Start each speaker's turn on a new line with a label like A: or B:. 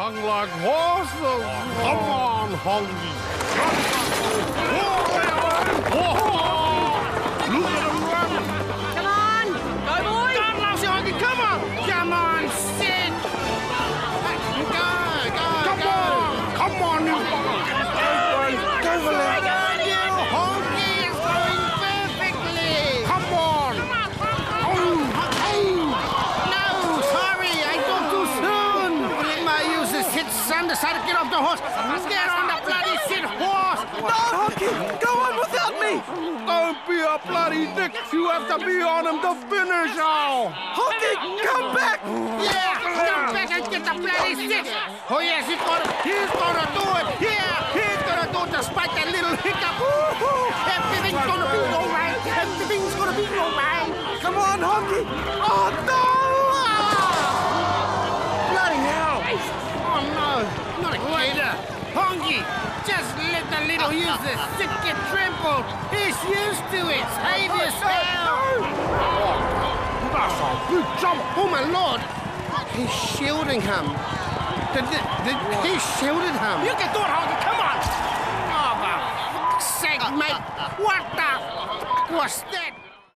A: hung like horses. Come on, Honky. Look at him run.
B: Come on! Go, boy!
A: God loves you, Honky. Come on. Come on, Sid. Go. Come on, you go, Valea. Honky is going perfectly. Come on. No, sorry, I go too soon. My useless hit son decided to get off the horse. Get on the bloody Sid horse.
C: No, Honkey! Go on without me!
A: Don't be a bloody dick. You have to be on him to finish now.
C: Honkey, come back!
A: Yeah, come back and get the bloody Sid. Oh, yes, he's gonna do it. Yeah, he's gonna do it despite that little hiccup. Everything's gonna be all right. Everything's gonna be all right.
C: Come on, Honkey! Oh, no!
A: Bloody hell. Oh, no, not a gator. Honky, just let the little useless Sid get trampled. He's used to it. Save yourself. Oh, that's a big jump. Oh, my Lord. He's shielding him. He shielded him. You can do it, Honky. Come on. Oh, for fuck's sake, mate. What the fuck was that?